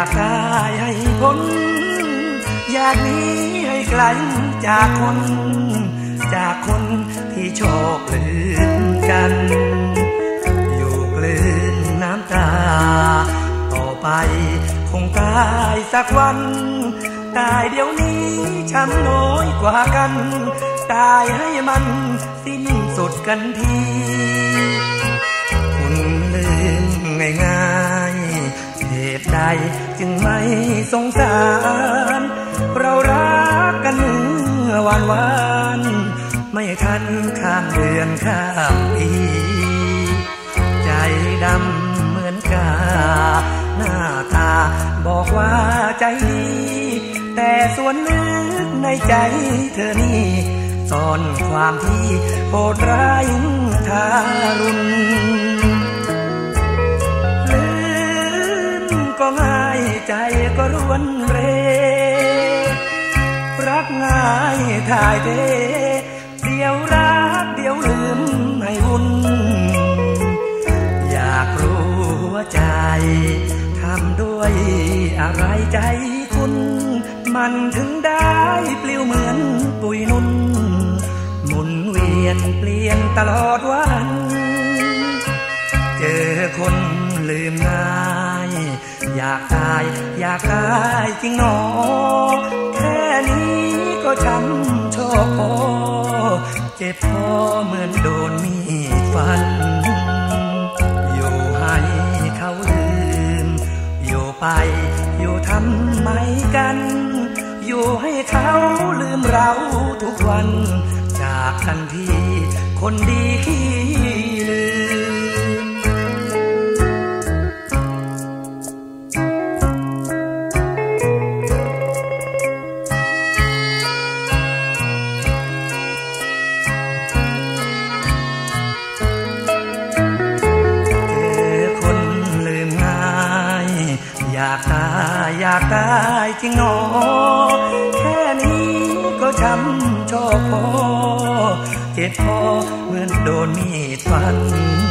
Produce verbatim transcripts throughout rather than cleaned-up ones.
ากได้ให้พ้นอยากหนีให้ไกลจากคนจากคนที่ชอบลืมกันอยู่กลืนน้ำตาต่อไปคงตายสักวันตายเดี๋ยวนี้ช้ำน้อยกว่ากันตายให้มันสิ้นสุดกันทีคุณลืมง่ายๆเหตุใดจึงไม่สงสารเรารักกันเมื่อวานวานไม่ทันข้ามเดือนข้ามปีใจดำเหมือนกาหน้าตาบอกว่าใจดีแต่ส่วนลึกในใจเธอนี่ซ่อนความที่โหดร้ายทารุณลืมก็ง่ายใจก็รวนเรรักง่ายถ่ายเทเดี๋ยวรักเดี๋ยวลืมให้วุ่นอยากรู้ว่าใจทำด้วยอะไรใจคุณมันถึงได้ปลิวเหมือนปุยนุ่นหมุนเวียนเปลี่ยนตลอดวันเจอคนลืมง่ายอยากตายอยากตายจริงหนอแค่นี้ก็ช้ำโชคพอเจ็บพอเหมือนโดนมีดฟันอยู่ให้เขาลืมอยู่ไปอยู่ทำไมกันอยู่ให้เขาลืมเราทุกวันจากกันที่คนดีขี้ลืมอยากตายอยากตายจริงหนอแค่นี้ก็ช้ำโชคพอเจ็บพอเหมือนโดนมีดฟัน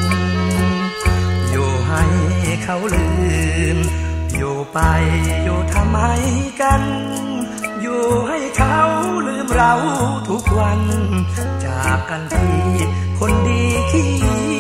อยู่ให้เขาลืมอยู่ไปอยู่ทำไมกันอยู่ให้เขาลืมเราทุกวันจากกันที่คนดีขี้